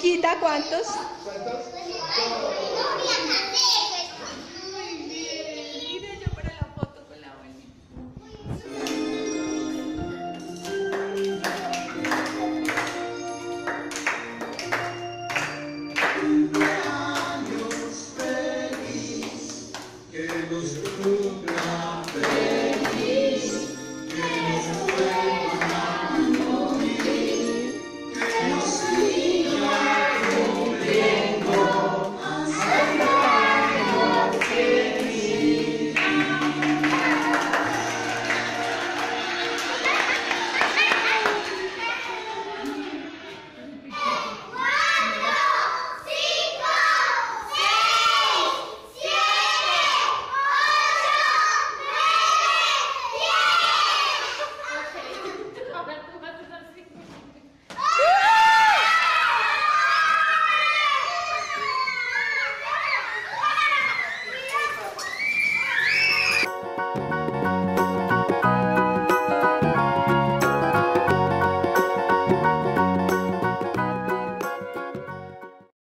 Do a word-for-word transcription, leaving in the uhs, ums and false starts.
Chiquita, ¿cuántos? ¿Cuántos? Muy bien. Mire yo para la foto con la abuelita. Cumpleaños feliz, que nos